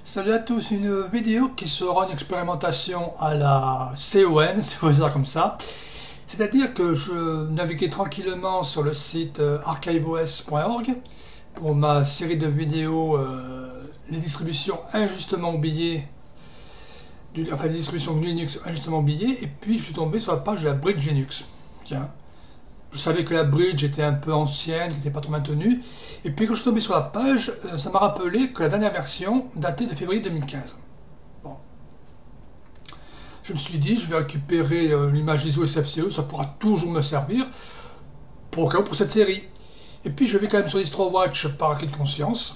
Salut à tous, une vidéo qui sera une expérimentation à la CON, si vous voulez dire comme ça. C'est-à-dire que je naviguais tranquillement sur le site archiveos.org pour ma série de vidéos les distributions injustement oubliées, enfin les distributions Linux injustement oubliées, et puis je suis tombé sur la page de la Bridge Linux. Tiens, je savais que la bridge était un peu ancienne, qui n'était pas trop maintenue. Et puis quand je suis tombé sur la page, ça m'a rappelé que la dernière version datait de février 2015. Bon. Je me suis dit, je vais récupérer l'image ISO SFCE, ça pourra toujours me servir pour cette série. Et puis je vais quand même sur DistroWatch par acquis de conscience.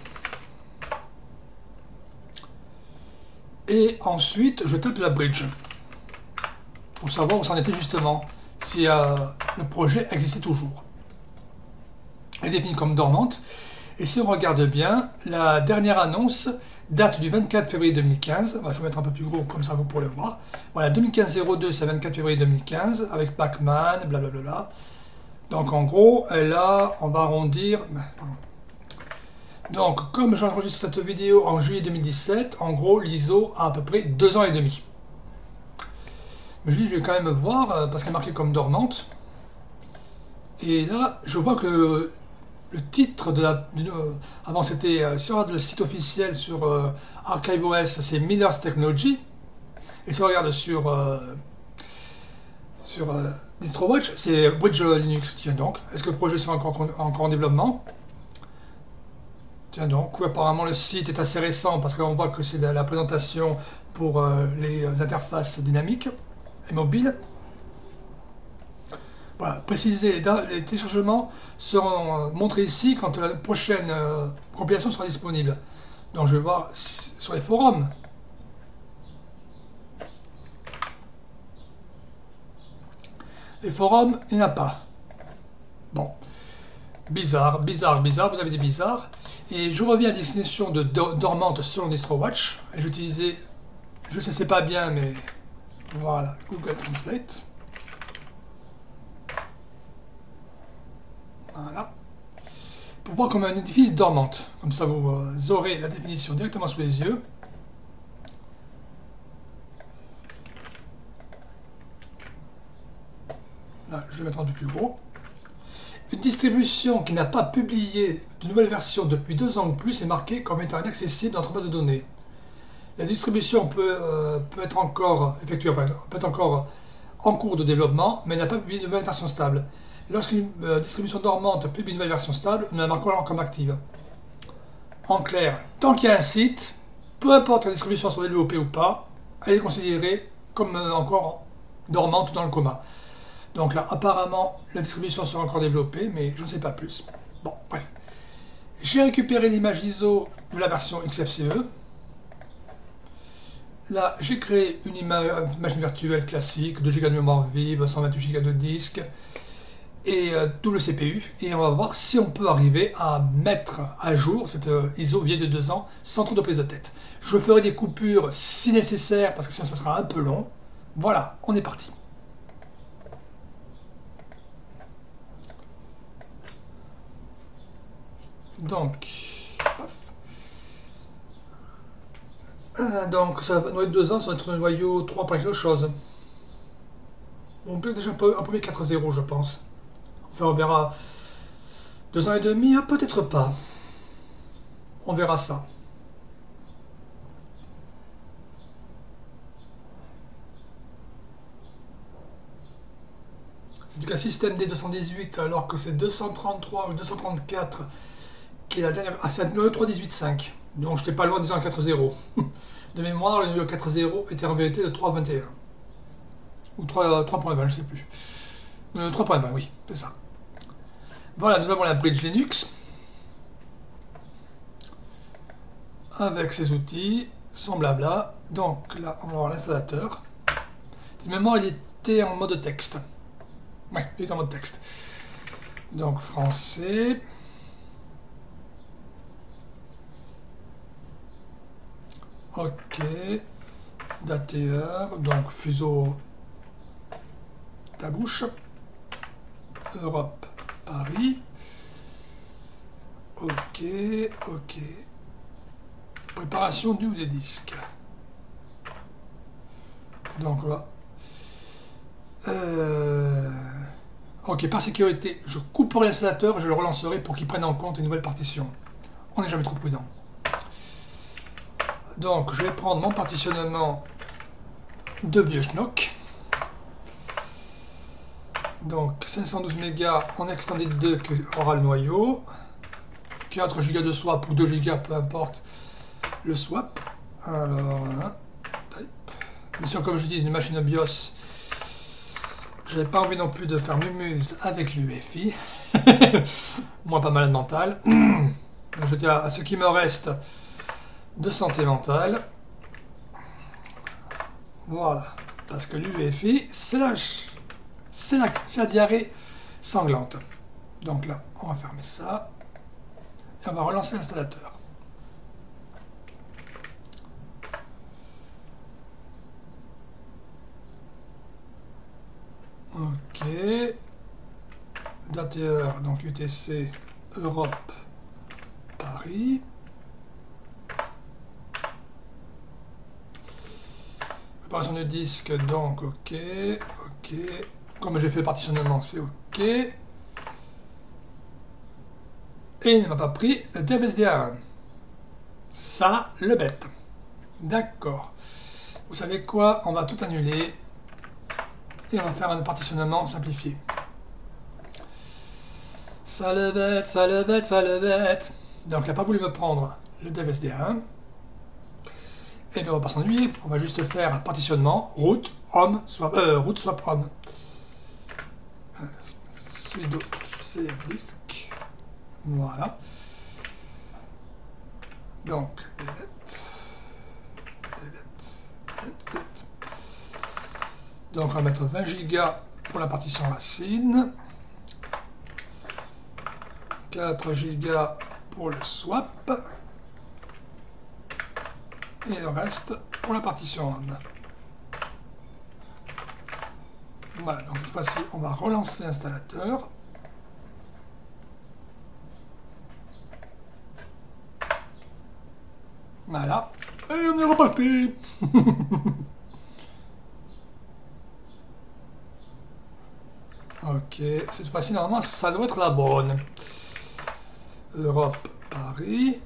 Et ensuite, je tape la bridge pour savoir où c'en était justement, si le projet existait toujours. Elle est définie comme dormante. Et si on regarde bien, la dernière annonce date du 24 février 2015. Je vais mettre un peu plus gros, comme ça vous pourrez le voir. Voilà, 2015-02, c'est 24 février 2015, avec Pac-Man, blablabla. Donc en gros, là, on va arrondir. Donc, comme j'enregistre cette vidéo en juillet 2017, en gros, l'ISO a à peu près 2 ans et demi. Mais je vais quand même voir, parce qu'elle est marquée comme dormante. Et là, je vois que le titre de la... avant, c'était sur le site officiel sur ArchiveOS, c'est Miller's Technology. Et si on regarde sur DistroWatch, c'est Bridge Linux. Tiens donc, est-ce que le projet sera encore en développement? Tiens donc, oui, apparemment le site est assez récent parce qu'on voit que c'est la présentation pour les interfaces dynamiques et mobiles. Voilà, préciser, les téléchargements seront montrés ici quand la prochaine compilation sera disponible. Donc je vais voir sur les forums. Les forums, il n'y en a pas. Bon, bizarre, bizarre, bizarre, vous avez des bizarres. Et je reviens à destination de dormante selon DistroWatch. Et j'ai utilisé, je sais c'est pas bien, mais voilà, Google Translate. Voilà. Pour voir comme un édifice dormante. Comme ça, vous aurez la définition directement sous les yeux. Là, je vais mettre un peu plus gros. Une distribution qui n'a pas publié de nouvelle version depuis 2 ans ou plus est marquée comme étant inaccessible dans notre base de données. La distribution peut être encore effectuée, peut être encore en cours de développement, mais n'a pas publié de nouvelle version stable. Lorsqu'une distribution dormante publie une nouvelle version stable, nous la marquons alors comme active. En clair, tant qu'il y a un site, peu importe que la distribution soit développée ou pas, elle est considérée comme encore dormante ou dans le coma. Donc là, apparemment, la distribution sera encore développée, mais je ne sais pas plus. Bon, bref. J'ai récupéré l'image ISO de la version XFCE. Là, j'ai créé une machine virtuelle classique, 2 Go de mémoire vive, 128 Go de disque, et double CPU. Et on va voir si on peut arriver à mettre à jour cette ISO vieille de 2 ans sans trop de prise de tête. Je ferai des coupures si nécessaire, parce que sinon ça sera un peu long. Voilà, on est parti. Donc, donc ça va être 2 ans, ça va être un noyau 3 quelque chose. On peut déjà un peu 4.0 je pense. Enfin on verra. 2 ans et demi, ah, peut-être pas. On verra ça. En tout cas, système D218, alors que c'est 233 ou 234 qui est la dernière. Ah, c'est le noyau 3.18.5. Donc j'étais pas loin des 4.0. De mémoire, le noyau 4.0 était en vérité le 3.21. Ou 3.20, je sais plus. 3.20, oui, c'est ça. Voilà, nous avons la bridge Linux. Avec ses outils, son blabla. Donc là, on va voir l'installateur. De mémoire, il était en mode texte. Ouais, il est en mode texte. Donc français. Ok. Dateur. Donc fuseau ta bouche. Europe, Paris. Ok, ok. Préparation du ou des disques. Donc voilà. Ok, par sécurité, je couperai l'installateur et je le relancerai pour qu'il prenne en compte les nouvelles partitions. On n'est jamais trop prudent. Donc je vais prendre mon partitionnement de vieux schnock. Donc 512 mégas en extended 2 qui aura le noyau. 4 Go de swap ou 2 Go, peu importe le swap. Alors, bien sûr, comme je dis, une machine BIOS. J'avais pas envie non plus de faire mumuse avec l'UEFI. Moi, pas malade mental. Je tiens à ce qui me reste de santé mentale. Voilà. Parce que l'UEFI, c'est la diarrhée sanglante. Donc là, on va fermer ça. Et on va relancer l'installateur. Ok. Date et heure, donc UTC Europe Paris. Préparation de disque, donc ok. Ok. Comme j'ai fait le partitionnement, c'est ok. Et il ne m'a pas pris le DevSDA1. Ça, le bête. D'accord. Vous savez quoi? On va tout annuler. Et on va faire un partitionnement simplifié. Ça le bête, ça le bête, ça le bête. Donc il n'a pas voulu me prendre le DevSDA1. Et bien on va pas s'ennuyer. On va juste faire un partitionnement root home swap root swap home. Sudo cfdisk. Voilà. Donc delete. Donc on va mettre 20 Go pour la partition racine, 4 Go pour le swap, et le reste pour la partition home. Voilà, donc cette fois-ci on va relancer l'installateur. Voilà, et on est reparti. Ok, cette fois-ci, normalement, ça doit être la bonne. Europe, Paris.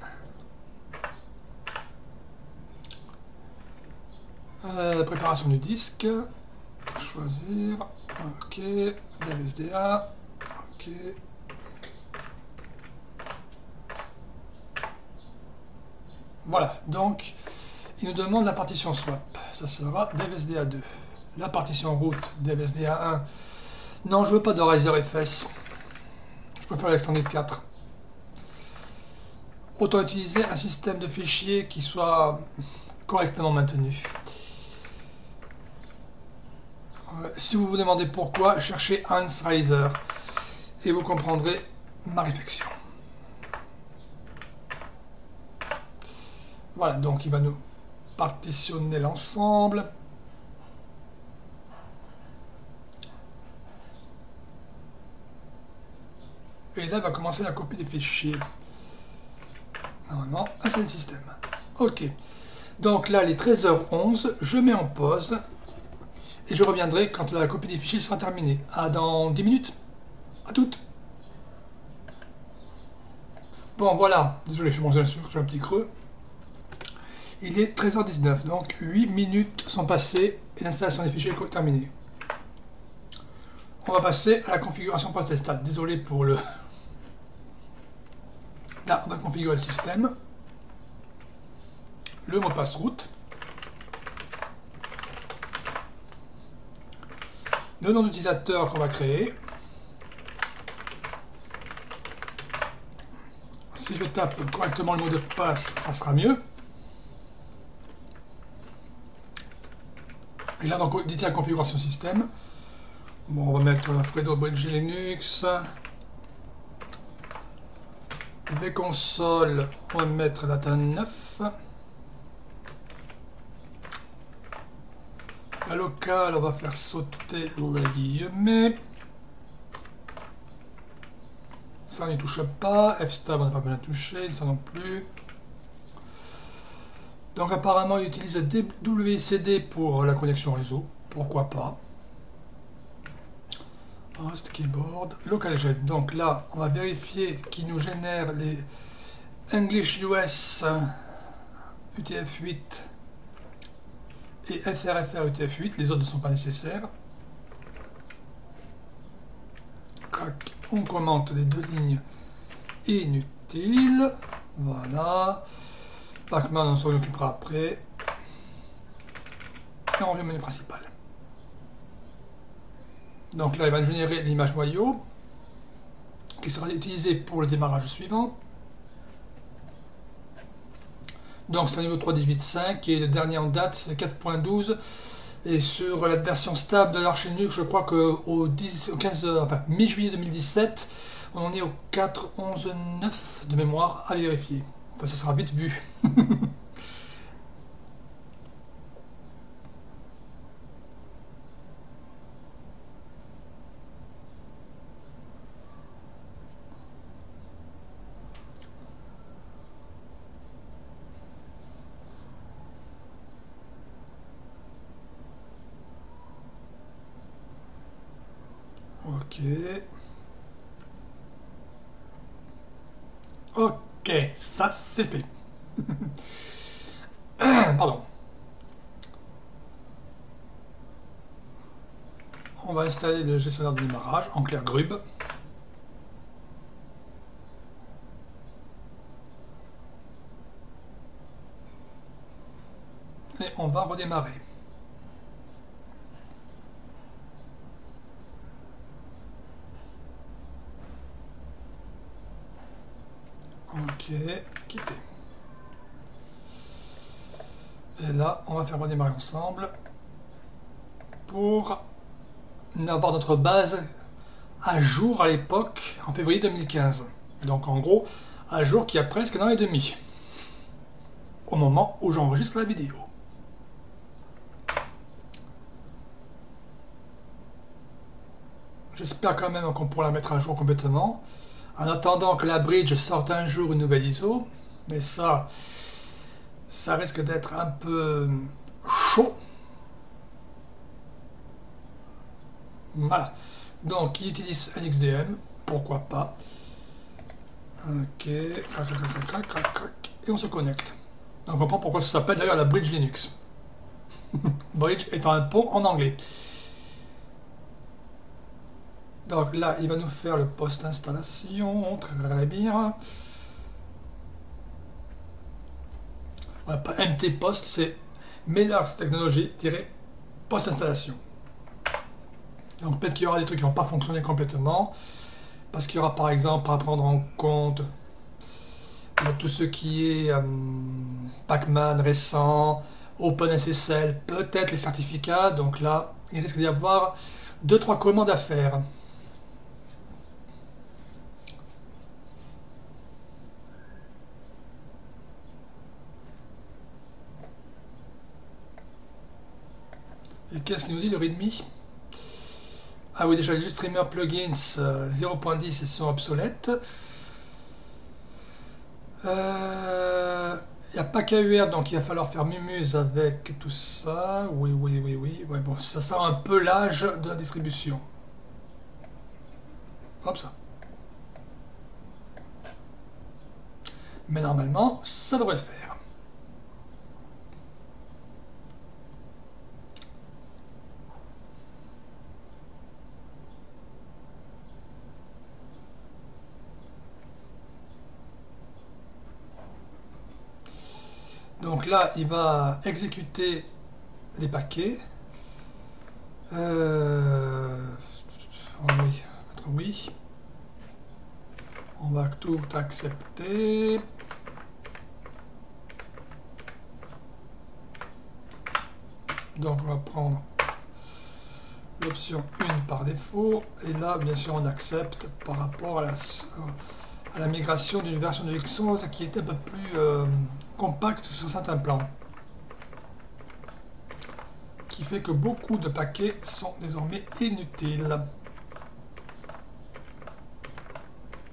Préparation du disque. Choisir. Ok. DVSDA. Ok. Voilà, donc, il nous demande la partition swap. Ça sera DVSDA2. La partition root, DVSDA1. Non, je veux pas de Riser FS. Je préfère l'extended 4. Autant utiliser un système de fichiers qui soit correctement maintenu. Si vous vous demandez pourquoi, cherchez Hans Riser et vous comprendrez ma réflexion. Voilà, donc il va nous partitionner l'ensemble. Et là, va commencer la copie des fichiers. Normalement, un seul système. Ok. Donc là, il est 13h11. Je mets en pause. Et je reviendrai quand la copie des fichiers sera terminée. À dans 10 minutes. À toutes. Bon, voilà. Désolé, je suis mangé j'ai un petit creux. Il est 13h19. Donc 8 minutes sont passées et l'installation des fichiers est terminée. On va passer à la configuration post-install. Désolé pour le... Là, on va configurer le système. Le mot de passe route. Le nom d'utilisateur qu'on va créer. Si je tape correctement le mot de passe, ça sera mieux. Et là, donc, dit la configuration système. Bon, on va mettre Fredo Bridge Linux. vconsole, on va mettre data 9. La locale, on va faire sauter les guillemets. Ça, on n'y touche pas. Fstab, on n'a pas besoin de toucher, ça non plus. Donc apparemment il utilise WCD pour la connexion réseau, pourquoi pas. Host, keyboard, localgen. Donc là on va vérifier qu'il nous génère les English US UTF-8 et FRFR UTF-8, les autres ne sont pas nécessaires. Crac. On commente les deux lignes inutiles. Voilà. Pacman, on s'en occupera après. Et on revient au menu principal. Donc là, il va nous générer l'image noyau qui sera utilisée pour le démarrage suivant. Donc c'est un niveau 3.18.5 et le dernier en date c'est 4.12. Et sur la version stable de l'Arch Linux, je crois qu'au mi-juillet 2017, on en est au 4.11.9 de mémoire à vérifier. Enfin, ça sera vite vu. Ok. Ok, ça c'est fait. Pardon. On va installer le gestionnaire de démarrage en clair grub. Et on va redémarrer. Ok, quitter. Et là, on va faire redémarrer ensemble pour avoir notre base à jour à l'époque, en février 2015. Donc en gros, à jour qui a presque un an et demi, au moment où j'enregistre la vidéo. J'espère quand même qu'on pourra la mettre à jour complètement, en attendant que la bridge sorte un jour une nouvelle ISO, mais ça risque d'être un peu chaud. Voilà. Donc, il utilise LXDM, pourquoi pas. Ok, crac, crac, crac, crac, crac, crac, et on se connecte. On comprend pourquoi ça s'appelle d'ailleurs la bridge Linux. Bridge étant un pont en anglais. Donc là, il va nous faire le post-installation, très bien. Ouais, pas MT post, c'est Mellars Technology-post-installation. Donc peut-être qu'il y aura des trucs qui vont pas fonctionner complètement, parce qu'il y aura par exemple à prendre en compte tout ce qui est Pacman récent, OpenSSL, peut-être les certificats. Donc là, il risque d'y avoir 2-3 commandes à faire. Et qu'est-ce qu'il nous dit le README? Ah oui, déjà les streamer plugins 0.10 sont obsolètes. Il n'y a pas KUR, donc il va falloir faire mumuse avec tout ça. Oui. Ouais, bon, ça sent un peu l'âge de la distribution. Hop ça. Mais normalement, ça devrait le faire. Donc là, il va exécuter les paquets. Oui. On va tout accepter. Donc on va prendre l'option 1 par défaut. Et là, bien sûr, on accepte par rapport à la migration d'une version de Xos qui était un peu plus compacte sur certains plans. Qui fait que beaucoup de paquets sont désormais inutiles.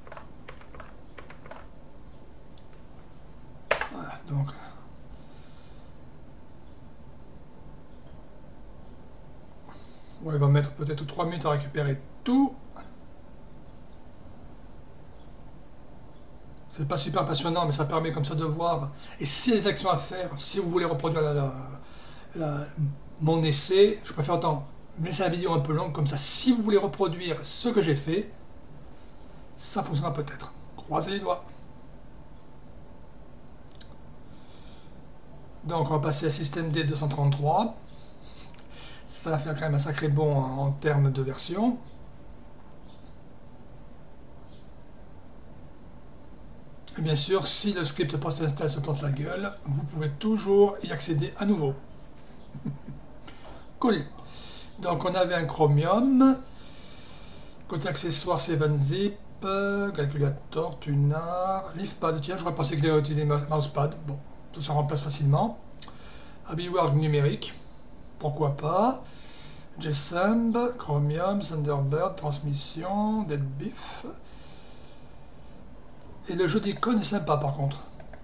Voilà, donc Ouais, il va mettre peut-être 3 minutes à récupérer tout. C'est pas super passionnant, mais ça permet comme ça de voir. Et si les actions à faire, si vous voulez reproduire la- mon essai, je préfère me laisser la vidéo un peu longue, comme ça, si vous voulez reproduire ce que j'ai fait, ça fonctionnera peut-être. Croisez les doigts. Donc on va passer à système D233. Ça va faire quand même un sacré bond en termes de version. Et bien sûr, si le script post-install se plante la gueule, vous pouvez toujours y accéder à nouveau. Cool. Donc on avait un Chromium. Côté accessoires, 7-zip, calculator, tunar, leafpad. Tiens, j'aurais pensé qu'il allait utiliser mousepad. Bon, tout ça remplace facilement. Habiwork numérique, pourquoi pas. JSON, Chromium, Thunderbird, transmission, Deadbeef. Et le jeu d'icônes est sympa par contre.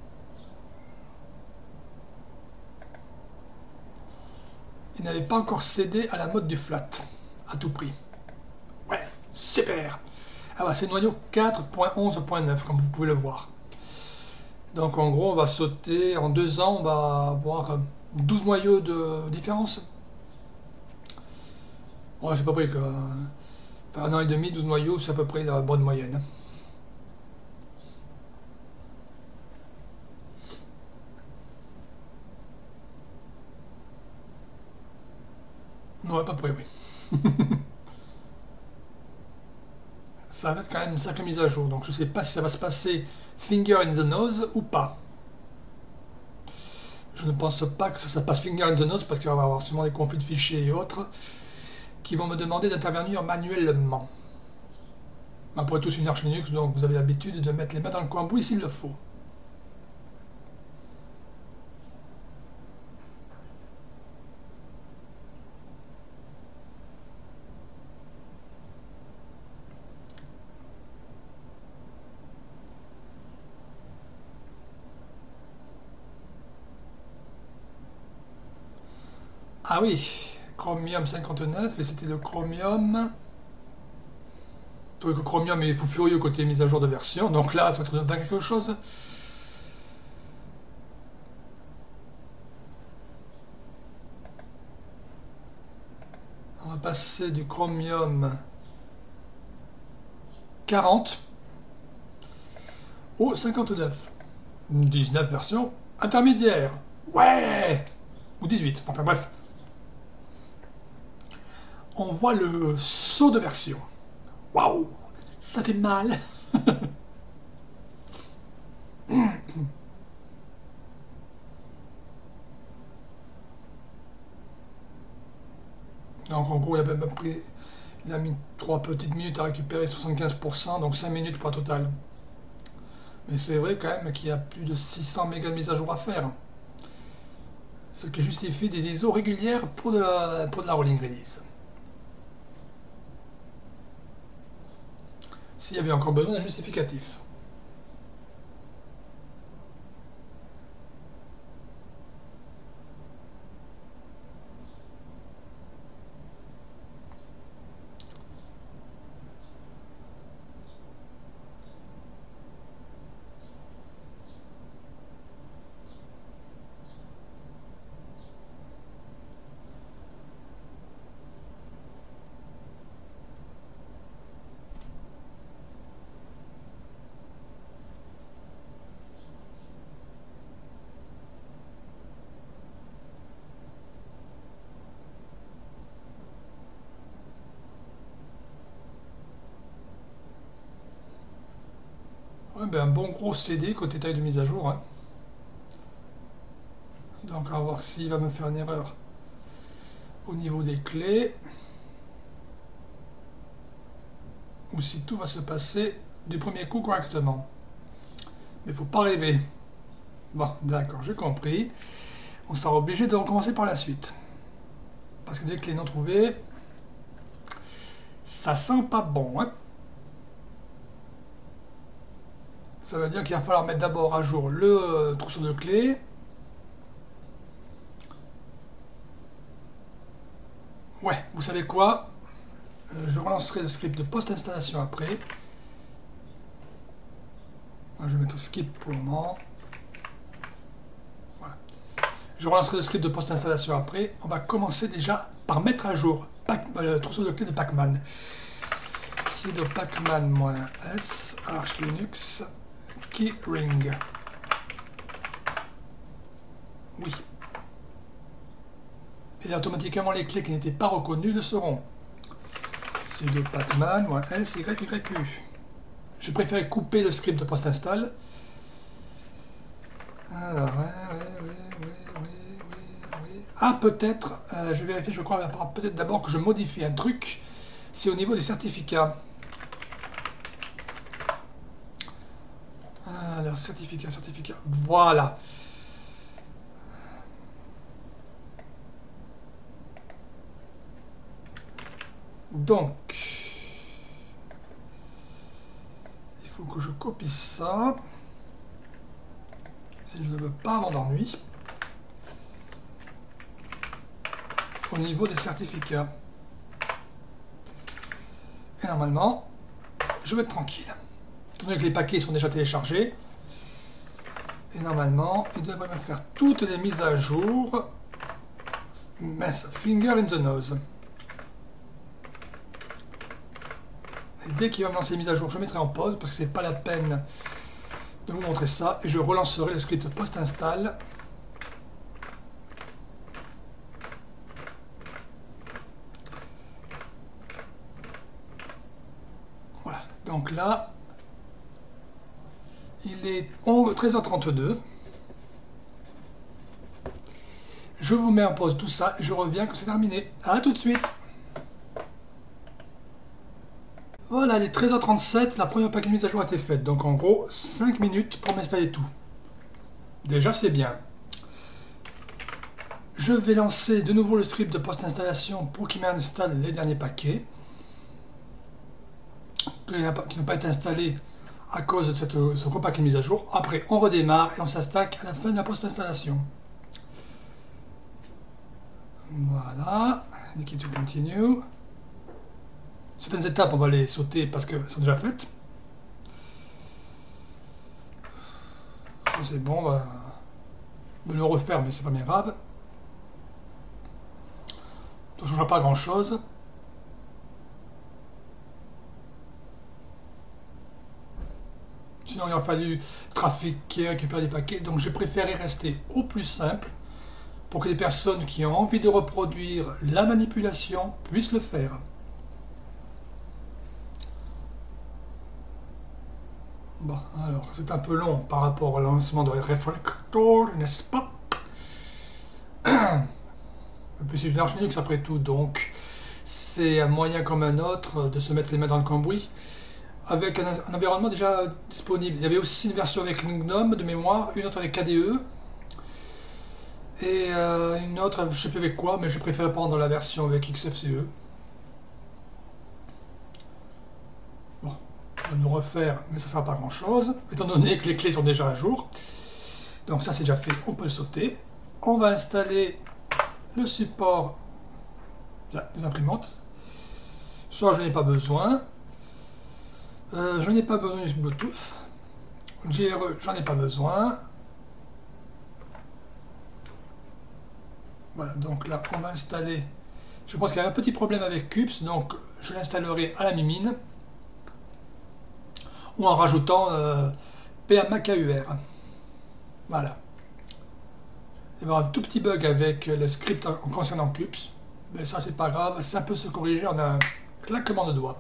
Il n'avait pas encore cédé à la mode du flat, à tout prix. Ouais, super. Ah bah c'est noyau 4.11.9 comme vous pouvez le voir. Donc en gros on va sauter, en 2 ans on va avoir 12 noyaux de différence. Ouais c'est à peu près que... Enfin, 1 an et demi, 12 noyaux c'est à peu près la bonne moyenne. Ouais à peu près oui. Ça va être quand même une sacrée mise à jour, donc je sais pas si ça va se passer finger in the nose ou pas. Je ne pense pas que ça se passe finger in the nose parce qu'il va y avoir sûrement des conflits de fichiers et autres qui vont me demander d'intervenir manuellement. Après tout, c'est une Arch Linux, donc vous avez l'habitude de mettre les mains dans le cambouis s'il le faut. Ah oui, Chromium 59, et c'était le Chromium... Je trouvais que Chromium est fou furieux côté mise à jour de version, donc là, ça va être pas quelque chose. On va passer du Chromium 40 au 59. 19 version intermédiaire. Ouais. Ou 18, enfin bref. On voit le saut de version. Waouh, ça fait mal. Donc en gros, il a mis 3 petites minutes à récupérer 75%, donc 5 minutes pour un total. Mais c'est vrai quand même qu'il y a plus de 600 mégas de mise à jour à faire. Ce qui justifie des ISO régulières pour de la rolling release. S'il y avait encore besoin d'un justificatif. Ouais, ben un bon gros CD côté taille de mise à jour. Hein. Donc on va voir s'il va me faire une erreur au niveau des clés. Ou si tout va se passer du premier coup correctement. Mais il faut pas rêver. Bon, d'accord, j'ai compris. On sera obligé de recommencer par la suite. Parce que des clés non trouvées, ça sent pas bon. Hein. Ça veut dire qu'il va falloir mettre d'abord à jour le trousseau de clés. Ouais, vous savez quoi? Je relancerai le script de post-installation après. Je vais mettre skip pour le moment. Voilà. Je relancerai le script de post-installation après. On va commencer déjà par mettre à jour le trousseau de clés de Pacman. Sudo pacman-s arch linux keyring. Oui. Et là, automatiquement, les clés qui n'étaient pas reconnues le seront. Sudo pacman-s yqu. Je préfère couper le script de post-install. Alors, Ah, peut-être, je vais vérifier, je crois, peut-être d'abord que je modifie un truc. C'est au niveau des certificats. Alors, certificat. Voilà. Donc, il faut que je copie ça. Si je ne veux pas avoir d'ennui. Au niveau des certificats. Et normalement, je vais être tranquille. Étant donné que les paquets sont déjà téléchargés. Et normalement, il devrait me faire toutes les mises à jour. Finger in the nose. Et dès qu'il va me lancer les mises à jour, je mettrai en pause parce que c'est pas la peine de vous montrer ça. Et je relancerai le script post-install. Voilà. Donc là, il est 13h32. Je vous mets en pause tout ça et je reviens quand c'est terminé. A tout de suite. Voilà, il est 13h37, la première paquet de mise à jour a été faite. Donc en gros, 5 minutes pour m'installer tout. Déjà, c'est bien. Je vais lancer de nouveau le script de post-installation pour qu'il m'installe les derniers paquets. Qui n'ont pas été installés à cause de ce gros paquet de mise à jour. Après, on redémarre et on s'attaque à la fin de la post-installation. Voilà, to continue. Certaines étapes, on va les sauter parce qu'elles sont déjà faites. Ça c'est bon, on va me le refaire, mais c'est pas bien grave. Ça ne changera pas grand chose. Sinon il aurait fallu trafiquer, récupérer des paquets, donc j'ai préféré rester au plus simple pour que les personnes qui ont envie de reproduire la manipulation puissent le faire. Bon, alors, c'est un peu long par rapport au lancement de Reflector, n'est-ce pas? Et puis c'est une Arch Linux après tout, donc c'est un moyen comme un autre de se mettre les mains dans le cambouis avec un environnement déjà disponible. Il y avait aussi une version avec GNOME de mémoire, une autre avec KDE, et une autre, je ne sais plus avec quoi, mais je préfère prendre la version avec XFCE. Bon, on va nous refaire, mais ça ne sera pas grand chose, étant donné que les clés sont déjà à jour. Donc ça c'est déjà fait, on peut le sauter. On va installer le support des imprimantes. Soit je n'ai pas besoin. Je n'ai pas besoin du Bluetooth. GRE, j'en ai pas besoin. Voilà, donc là, on va installer. Je pense qu'il y a un petit problème avec CUPS, donc je l'installerai à la mimine. Ou en rajoutant PAMAKUR. Voilà. Il va y avoir un tout petit bug avec le script concernant CUPS. Mais ça, c'est pas grave, ça peut se corriger en un claquement de doigts.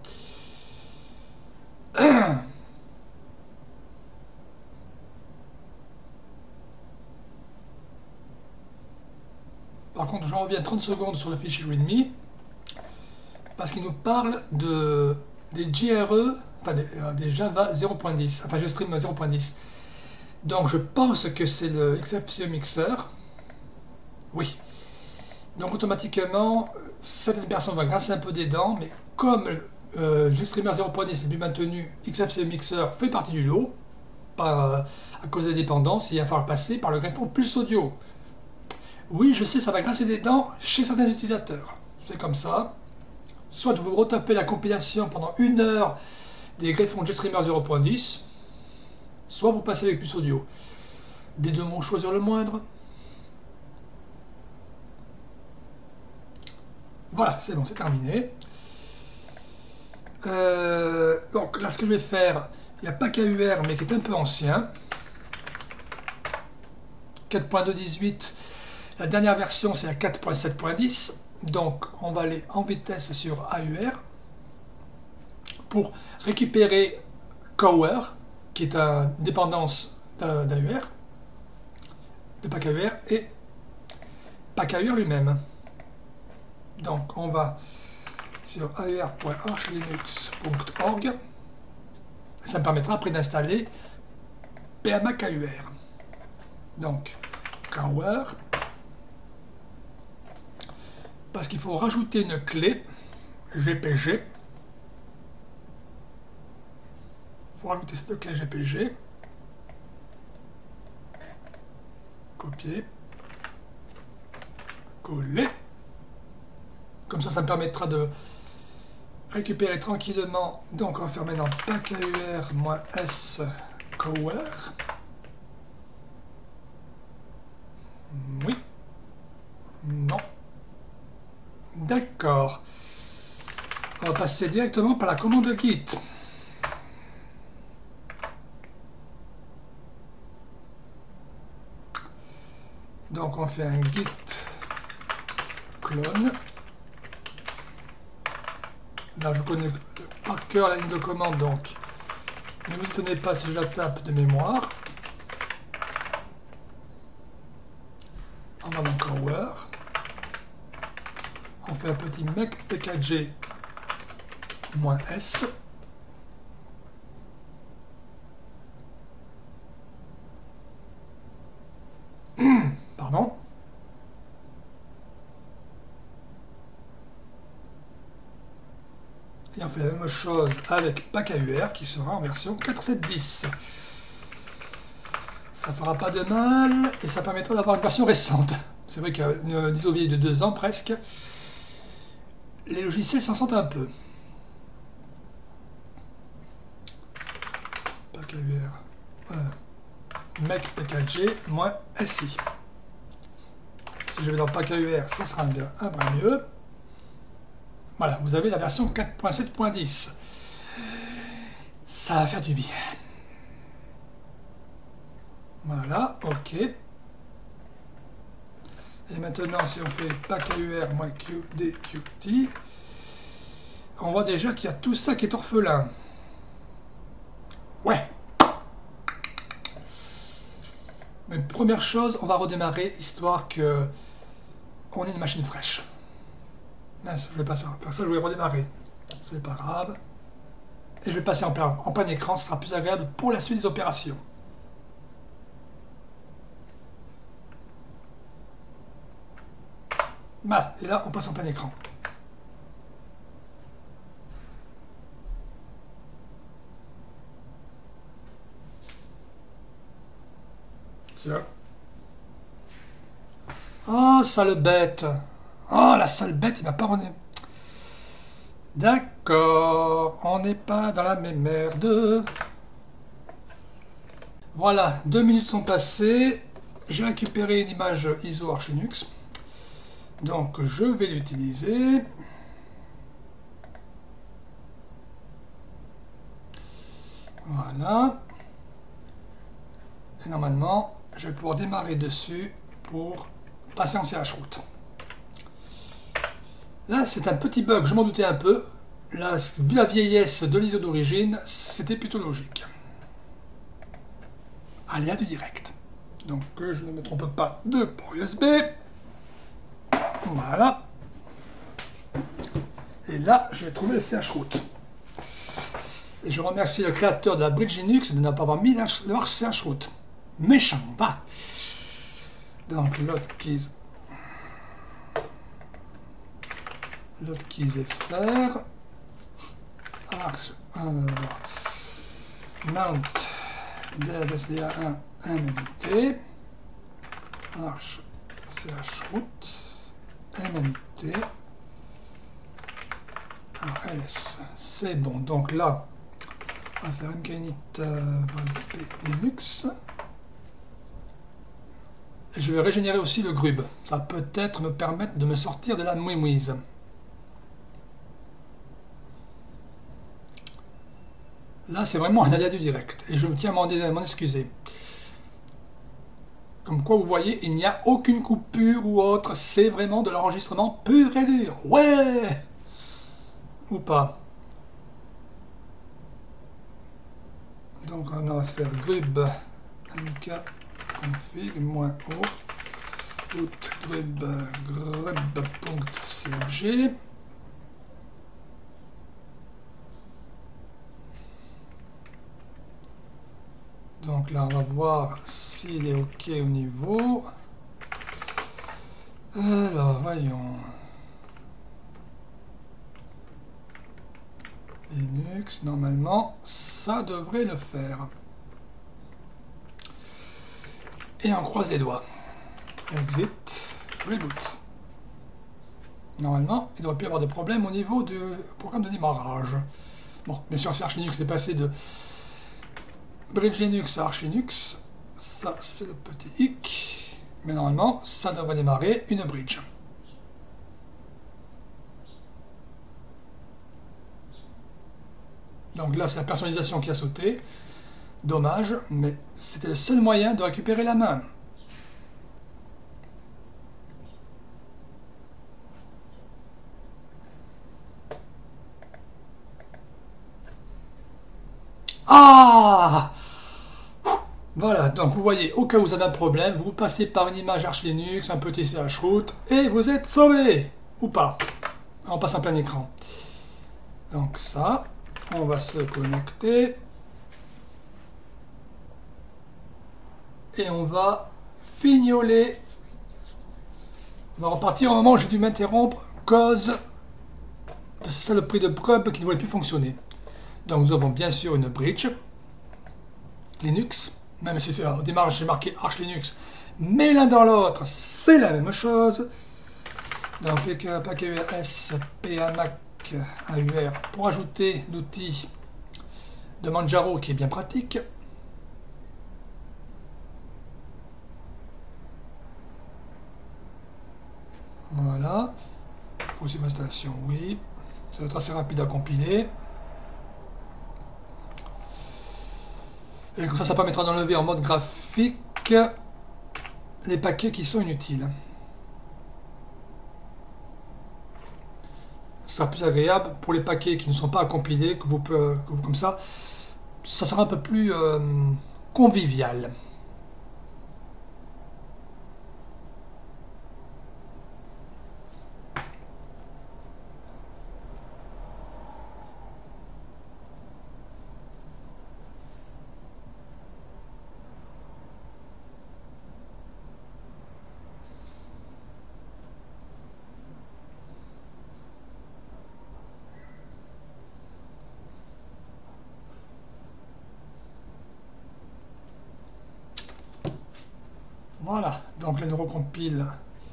Par contre, je reviens 30 secondes sur le fichier README parce qu'il nous parle des GRE, enfin des Java 0.10, enfin GStream 0.10. Donc je pense que c'est le XFCE Mixer. Oui. Donc automatiquement, certaines personnes vont grincer un peu des dents, mais comme GStreamer 0.10 est bien maintenu, XFCE Mixer fait partie du lot, à cause des dépendances, il va falloir passer par le greffon Pulse Audio. Oui, je sais, ça va grincer des dents chez certains utilisateurs. c'est comme ça. Soit vous retapez la compilation pendant 1 heure des greffons GStreamer 0.10, soit vous passez avec puce audio. Des deux mots, choisir le moindre. Voilà, c'est bon, c'est terminé. Donc là, ce que je vais faire, il y a PACAUR, mais qui est un peu ancien. 4.218, la dernière version, c'est la 4.7.10. Donc, on va aller en vitesse sur AUR pour récupérer COWER, qui est une dépendance d'AUR, de PACAUR, et PACAUR lui-même. Donc, on va sur aur.archlinux.org. Ça me permettra après d'installer PAMA-KUR. Donc, COWER. Parce qu'il faut rajouter une clé GPG. Il faut rajouter cette clé GPG. Copier. Coller. Comme ça me permettra de récupérer tranquillement. Donc, on va faire maintenant PACAUR-S COWER. Oui. Non. D'accord. On va passer directement par la commande git. Donc on fait un git clone. Là je connais par cœur la ligne de commande, donc ne vous étonnez pas si je la tape de mémoire. On va dans COWER. On fait un petit make pkg -s. Pardon. Et on fait la même chose avec PACAUR qui sera en version 4.7.10. Ça fera pas de mal et ça permettra d'avoir une version récente. C'est vrai qu'une mise au vieille de 2 ans presque, les logiciels s'en sentent un peu. PACAUR make pkg -si. Si je vais dans PACAUR, ça sera un brin mieux. Voilà, vous avez la version 4.7.10. Ça va faire du bien. Voilà, ok. Et maintenant, si on fait PACAUR-QDQT, on voit déjà qu'il y a tout ça qui est orphelin. Ouais. Mais première chose, on va redémarrer, histoire que on ait une machine fraîche. Mince, je vais pas ça. Pour ça, je vais redémarrer. C'est pas grave. Et je vais passer en plein écran, ce sera plus agréable pour la suite des opérations. Bah, et là, on passe en plein écran. Tiens. Oh, sale bête. Oh, la sale bête, il m'a pas rené. D'accord, on n'est pas dans la même merde. Voilà, 2 minutes sont passées. J'ai récupéré une image ISO Archlinux. Donc, je vais l'utiliser. Voilà. Et normalement, je vais pouvoir démarrer dessus pour passer en CH-route. Là, c'est un petit bug, je m'en doutais un peu. Là, vu la vieillesse de l'ISO d'origine, c'était plutôt logique. Aléa du direct. Donc, je ne me trompe pas de port USB. Voilà. Et là, je vais trouver le CH-route. Et je remercie le créateur de la bridge Linux de n'avoir pas mis leur CH-route. Méchant, va. Donc, l'hotkeys fr mount dev sda1 mmt arch chroute mmt Alors, ls, c'est bon. Donc là, on va faire mkinit Linux. Et je vais régénérer aussi le grub. Ça va peut-être me permettre de me sortir de la mouise. Là, c'est vraiment un aléa du direct. Et je me tiens à m'en excuser. Comme quoi, vous voyez, il n'y a aucune coupure ou autre. C'est vraiment de l'enregistrement pur et dur. Ouais! Ou pas. Donc, on va faire grub mkconfig -o root grub.cfg. Donc là, on va voir s'il est OK au niveau. Alors, voyons. Linux, normalement, ça devrait le faire. Et on croise les doigts. Exit, reboot. Normalement, il ne devrait plus y avoir de problème au niveau du programme de démarrage. Bon, bien sûr, c'est Arch Linux, c'est passé de Bridge Linux à Arch Linux. Ça, c'est le petit hic. Mais normalement, ça devrait démarrer une bridge. Donc là, c'est la personnalisation qui a sauté. Dommage, mais c'était le seul moyen de récupérer la main. Ah! Voilà, donc vous voyez, au cas où vous avez un problème, vous passez par une image Arch Linux, un petit chroot, et vous êtes sauvé! Ou pas. On passe en plein écran. Donc ça, on va se connecter. Et on va fignoler. On va repartir au moment où j'ai dû m'interrompre, cause de cette saloperie de grub qui ne voulait plus fonctionner. Donc nous avons bien sûr une bridge Linux, même si au démarrage j'ai marqué Arch Linux, mais l'un dans l'autre c'est la même chose. Donc paquet ES, PAMAC, AUR pour ajouter l'outil de Manjaro qui est bien pratique. Voilà. Possible installation, oui. Ça va être assez rapide à compiler. Et comme ça permettra d'enlever en mode graphique les paquets qui sont inutiles. Ce sera plus agréable pour les paquets qui ne sont pas à compiler, que vous comme ça sera un peu plus convivial. Voilà, donc là nous recompile.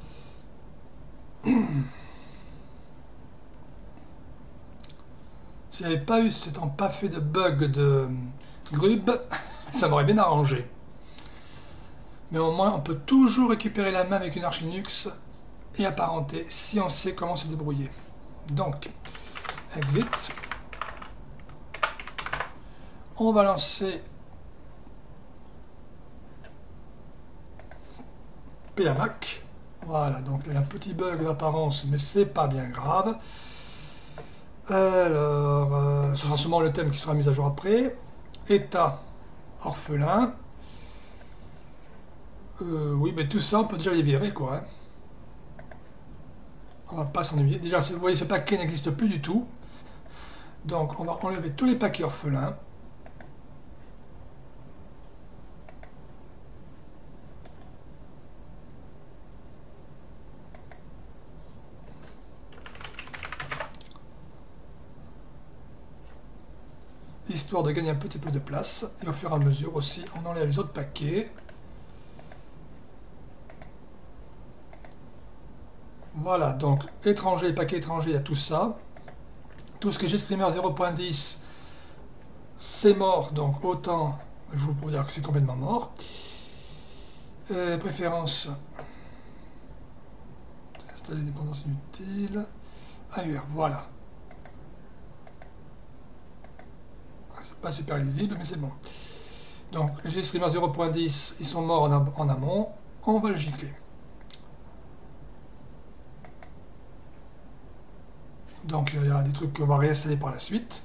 S'il n'y avait pas eu cet pas fait de bug de grub, ça m'aurait bien arrangé. Mais au moins on peut toujours récupérer la main avec une Arch Linux et apparenter si on sait comment se débrouiller. Donc, exit. On va lancer PAMAC. Voilà, donc il y a un petit bug d'apparence, mais c'est pas bien grave. Alors, ce sera sûrement le thème qui sera mis à jour après. État orphelin. Oui, mais tout ça, on peut déjà les virer, quoi. Hein. On va pas s'ennuyer. Déjà, vous voyez, ce paquet n'existe plus du tout. Donc, on va enlever tous les paquets orphelins. Histoire de gagner un petit peu de place. Et au fur et à mesure aussi, on enlève les autres paquets. Voilà, donc étranger, paquet étranger, il y a tout ça. tout ce que GStreamer 0.10, c'est mort, donc autant je vous pour dire que c'est complètement mort. Préférences. Installer des dépendances inutiles. AUR, voilà. C'est pas super lisible, mais c'est bon. Donc, les GStreamer 0.10, ils sont morts en amont. On va le gicler. Donc, il y a des trucs qu'on va réinstaller par la suite.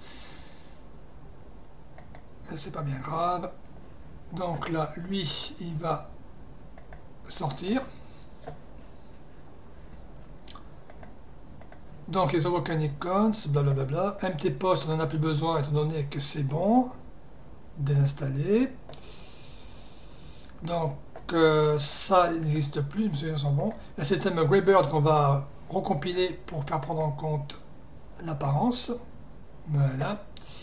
C'est pas bien grave. Donc là, lui, il va sortir. Donc les volcanic cons, blablabla. MT-post, on n'en a plus besoin étant donné que c'est bon. Désinstaller. Donc ça n'existe plus, je me souviens, ils sont bons. Le système Greybird qu'on va recompiler pour faire prendre en compte l'apparence. Voilà.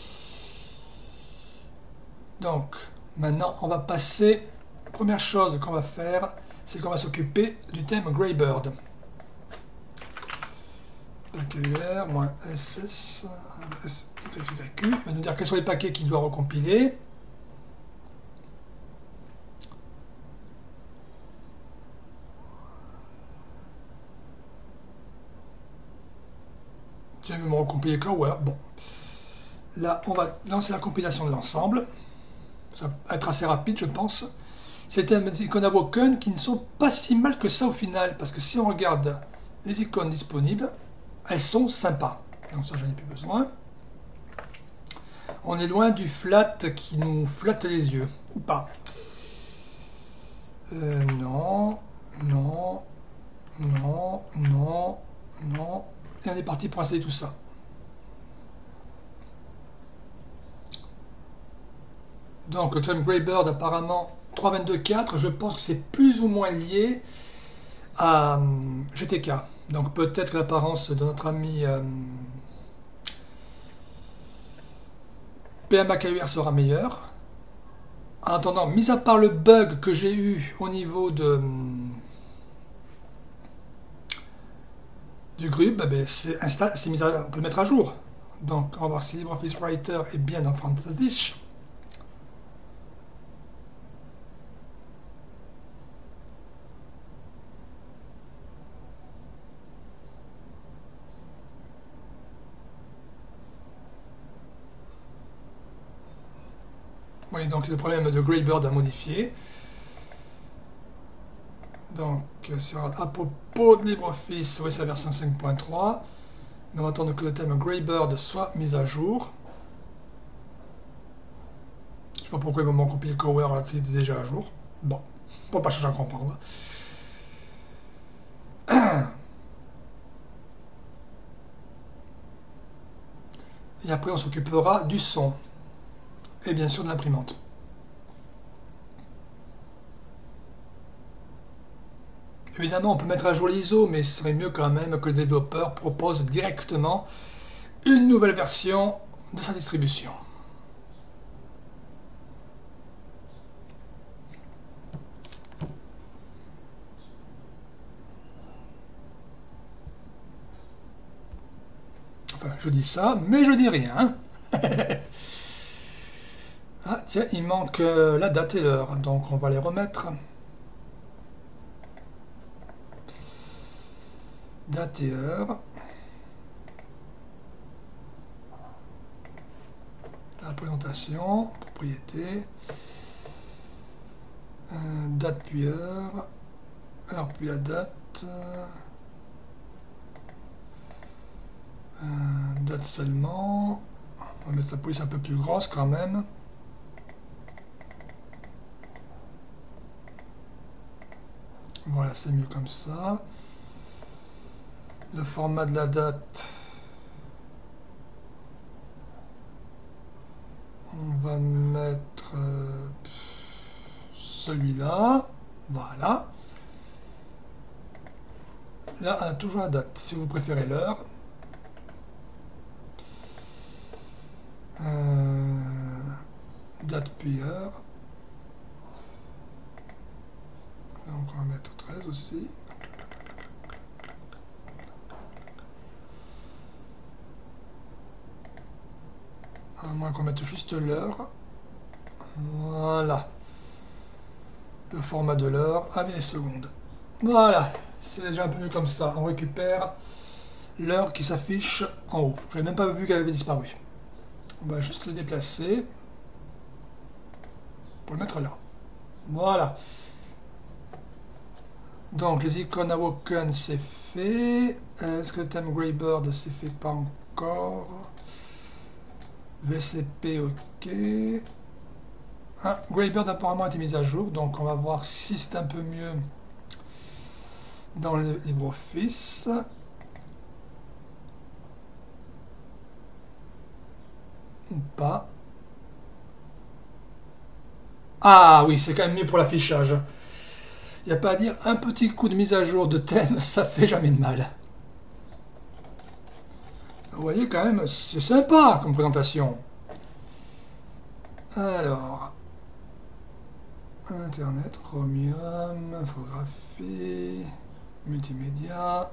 Donc maintenant on va passer. Première chose qu'on va faire, c'est qu'on va s'occuper du thème Greybird. PackUR, SS, SYQ, il va nous dire quels sont les paquets qu'il doit recompiler. J'ai vu me recompiler Clower. Bon. Là, on va lancer la compilation de l'ensemble. Ça va être assez rapide, je pense. C'était des icônes Awoken qui ne sont pas si mal que ça au final, parce que si on regarde les icônes disponibles, elles sont sympas. Donc ça, j'en ai plus besoin. On est loin du flat qui nous flatte les yeux, ou pas. Non, non, non, non, non. Et on est parti pour installer tout ça. Donc le thème Greybird apparemment 3.22.4, je pense que c'est plus ou moins lié à GTK. Donc peut-être que l'apparence de notre ami PMAKUR sera meilleure. En attendant, mis à part le bug que j'ai eu au niveau de du grub, c'est mis on peut le mettre à jour. Donc on va voir si LibreOffice Writer est bien dans Frantish. Oui, donc le problème de Greybird à modifier. Donc, à propos de LibreOffice, oui, c'est la version 5.3. Mais on va attendre que le thème Greybird soit mis à jour. Je ne sais pas pourquoi ils vont m'en copier le Cower qui est déjà à jour. Bon, pour pas chercher à comprendre. Et après, on s'occupera du son. Et bien sûr de l'imprimante. Évidemment, on peut mettre à jour l'ISO, mais ce serait mieux quand même que le développeur propose directement une nouvelle version de sa distribution. Enfin, je dis ça, mais je dis rien. Ah, tiens, il manque la date et l'heure, donc on va les remettre. Date et heure. La présentation, propriété. Date puis heure. Heure puis la date. Date seulement. On va mettre la police un peu plus grosse quand même. Voilà, c'est mieux comme ça. Le format de la date, on va mettre celui-là. Voilà. Là, on a toujours la date, si vous préférez l'heure. Date puis heure. Donc on va mettre 13 aussi. moins qu'on mette juste l'heure. Voilà. Le format de l'heure à millisecondes. Voilà. C'est déjà un peu mieux comme ça. On récupère l'heure qui s'affiche en haut. Je n'avais même pas vu qu'elle avait disparu. On va juste le déplacer pour le mettre là. Voilà. Donc les icônes Awoken c'est fait. Est-ce que le thème Greybird c'est fait? Pas encore. VCP ok. Ah, Greybird apparemment a été mis à jour, donc on va voir si c'est un peu mieux dans le LibreOffice. Ou pas. Ah oui, c'est quand même mieux pour l'affichage. Il n'y a pas à dire, un petit coup de mise à jour de thème, ça fait jamais de mal. Vous voyez quand même, c'est sympa comme présentation. Alors, Internet, Chromium, infographie, multimédia.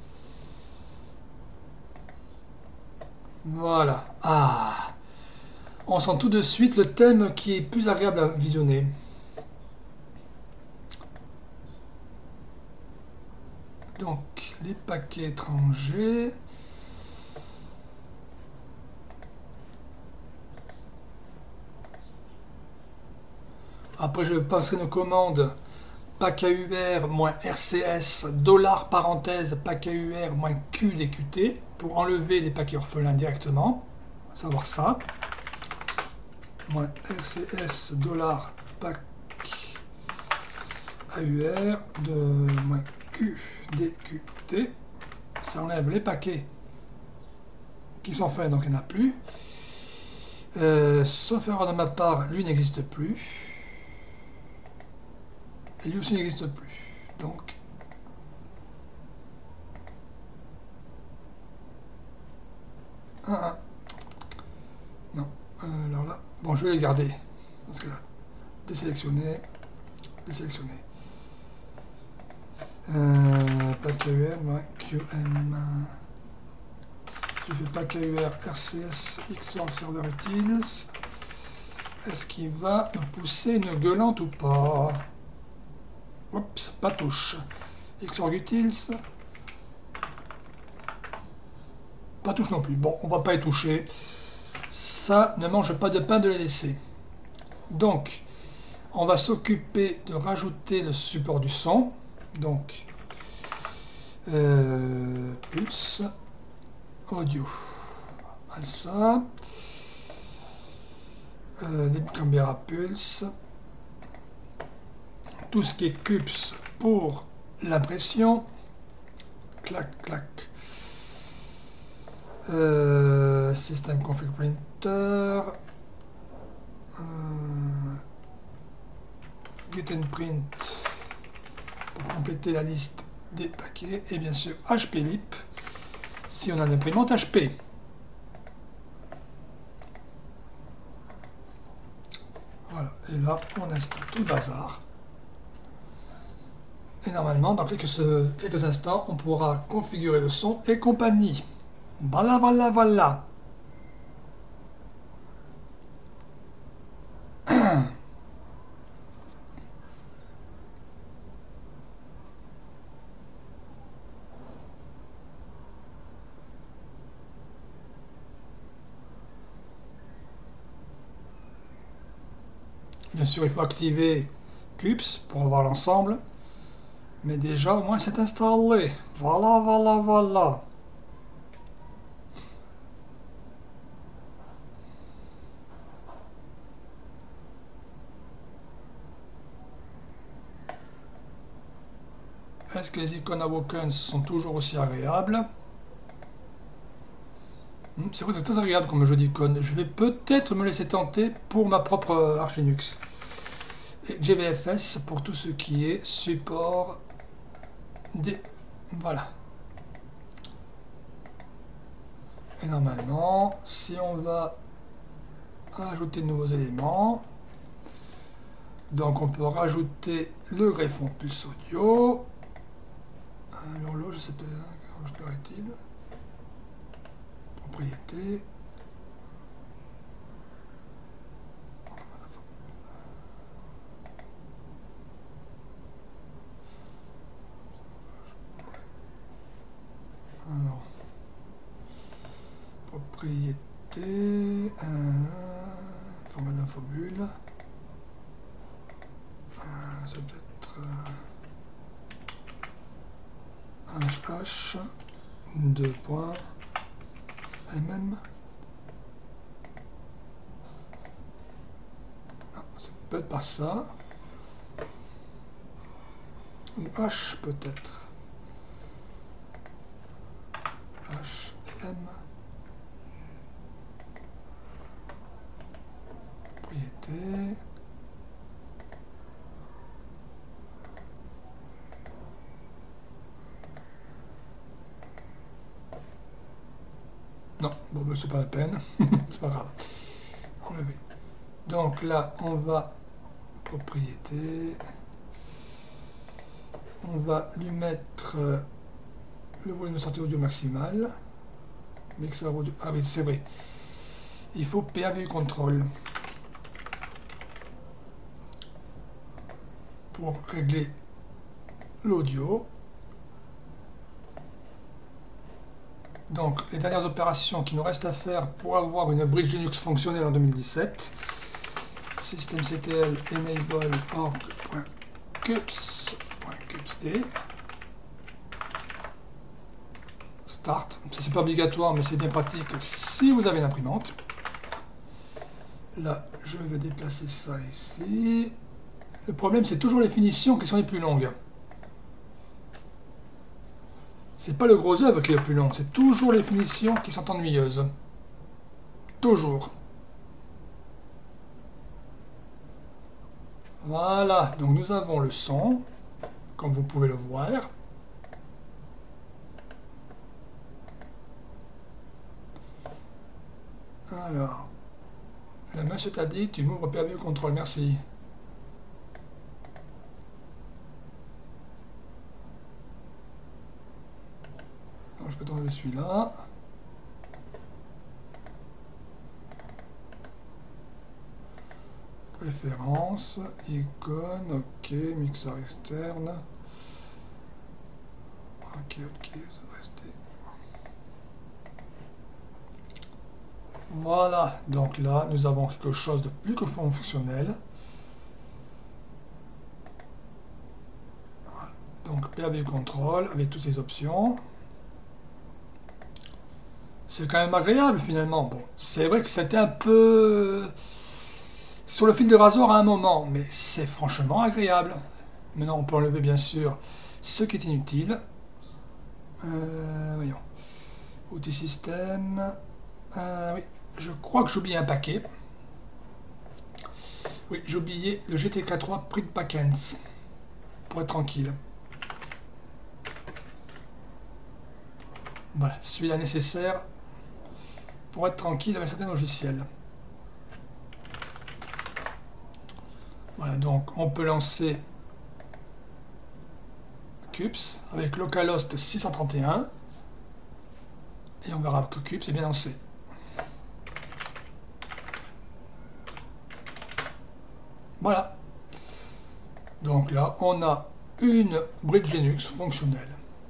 Voilà. Ah, on sent tout de suite le thème qui est plus agréable à visionner. Donc, les paquets étrangers. Après, je passerai nos commandes PACAUR moins RCS, $ parenthèse PACAUR moins QDQT pour enlever les paquets orphelins directement. On va savoir ça. Moins RCS $PACAUR de moins QDQT. Ça enlève les paquets qui sont faits, donc il n'y en a plus. Sauf erreur de ma part, lui n'existe plus. Et lui aussi n'existe plus. Donc, non. Alors là, bon, je vais les garder. Parce que là, désélectionner, désélectionner. PACAUR, QM. Je fais PACAUR RCS XOR Server Utils. Est-ce qu'il va me pousser une gueulante ou pas? Oups, pas touche. XOR Utils. Pas touche non plus. Bon, on va pas y toucher. Ça ne mange pas de pain de les laisser. Donc, on va s'occuper de rajouter le support du son. Donc, Pulse, Audio, ALSA, les Canberra Pulse, tout ce qui est CUPS pour l'impression, clac, clac. System Config Printer, Get and Print pour compléter la liste des paquets, et bien sûr HPLIP si on a une imprimante HP. Voilà, et là on installe tout le bazar. Et normalement, dans quelques instants, on pourra configurer le son et compagnie. Voilà, voilà, voilà. Bien sûr, il faut activer CUPS pour avoir l'ensemble. Mais déjà, au moins, c'est installé. Voilà, voilà, voilà. Est-ce que les icônes Awoken sont toujours aussi agréables? C'est vrai que c'est très agréable comme jeu d'icônes. Je vais peut-être me laisser tenter pour ma propre Arch Linux. Et GVFS pour tout ce qui est support des... Voilà. Et normalement, si on va ajouter de nouveaux éléments, donc on peut rajouter le greffon Pulse Audio. L'horloge, je sais pas, je l'aurait-il. Propriété. propriété, format d'infobule, ça peut être HH, 2 points, MM. Non, ça peut être pas ça. Ou H peut-être. H et M. Propriété. Non, bon, ben, c'est pas la peine. C'est pas grave. Enlever. Donc là, on va propriété. On va lui mettre le volume de sortie audio maximal. Mixeur audio. Ah oui, c'est vrai. Il faut PAVU contrôle pour régler l'audio. Donc, les dernières opérations qui nous restent à faire pour avoir une bridge Linux fonctionnelle en 2017. systemctl enable org.cups.cupsd. Start. Ça, c'est pas obligatoire, mais c'est bien pratique si vous avez une imprimante. Là, je vais déplacer ça ici. Le problème, c'est toujours les finitions qui sont les plus longues. C'est pas le gros œuvre qui est le plus long, c'est toujours les finitions qui sont ennuyeuses. Toujours. Voilà, donc nous avons le son, comme vous pouvez le voir. Alors, le monsieur t'a dit, tu m'ouvres PAVU contrôle, merci. Alors, je peux t'enlever celui-là. Préférences, icône, ok, mixeur externe. Ok, rester. Voilà, donc là, nous avons quelque chose de plus que fonctionnel. Voilà. Donc, PAVU contrôle avec toutes les options. C'est quand même agréable finalement. Bon, c'est vrai que c'était un peu sur le fil de rasoir à un moment, mais c'est franchement agréable. Maintenant, on peut enlever bien sûr ce qui est inutile. Voyons. Outils système. Oui, je crois que j'ai oublié un paquet. Oui, j'ai oublié le GTK3 Print Packens. Pour être tranquille. Voilà, celui-là nécessaire pour être tranquille avec certains logiciels. Voilà, donc on peut lancer Cups avec localhost 631 et on verra que Cups est bien lancé. Voilà. Donc là, on a une bridge Linux fonctionnelle.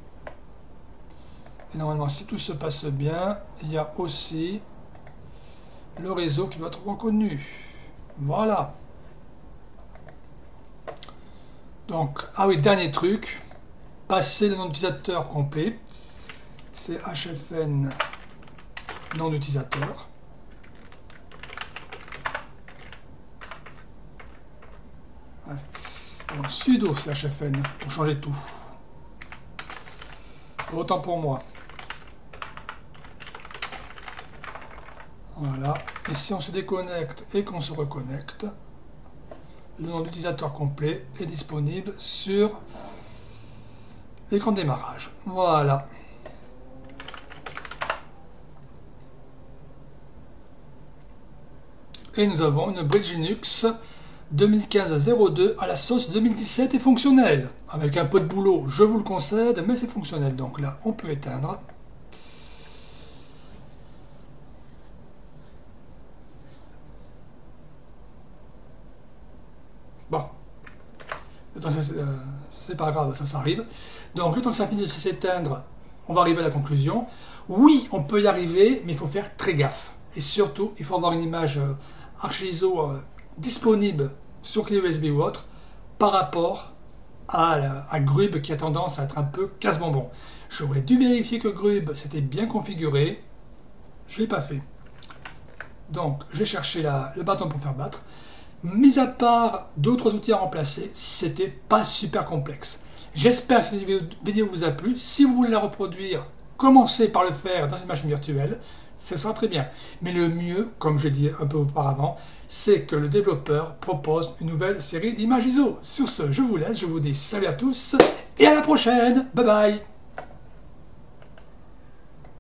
Et normalement, si tout se passe bien, il y a aussi le réseau qui doit être reconnu. Voilà. Donc, ah oui, dernier truc, passer le nom d'utilisateur complet. C'est HFN nom d'utilisateur. Ouais. Alors, sudo c'est HFN pour changer tout. Autant pour moi. Voilà. Et si on se déconnecte et qu'on se reconnecte, le nom d'utilisateur complet est disponible sur l'écran de démarrage. Voilà. Et nous avons une bridge Linux 2015-02 à la sauce 2017 et fonctionnelle. Avec un peu de boulot, je vous le concède, mais c'est fonctionnel. Donc là, on peut éteindre. Bon. C'est pas grave, ça arrive. Donc le temps que ça finisse de s'éteindre, on va arriver à la conclusion. Oui, on peut y arriver, mais il faut faire très gaffe. Et surtout, il faut avoir une image ArcGISO disponible sur clé USB ou autre par rapport à Grub qui a tendance à être un peu casse-bonbon. J'aurais dû vérifier que Grub s'était bien configuré. Je ne l'ai pas fait. Donc, j'ai cherché le bâton pour faire battre. Mis à part d'autres outils à remplacer, c'était pas super complexe. J'espère que cette vidéo vous a plu. Si vous voulez la reproduire, commencez par le faire dans une machine virtuelle. Ce sera très bien. Mais le mieux, comme j'ai dit un peu auparavant, c'est que le développeur propose une nouvelle série d'images ISO. Sur ce, je vous laisse. Je vous dis salut à tous et à la prochaine. Bye bye.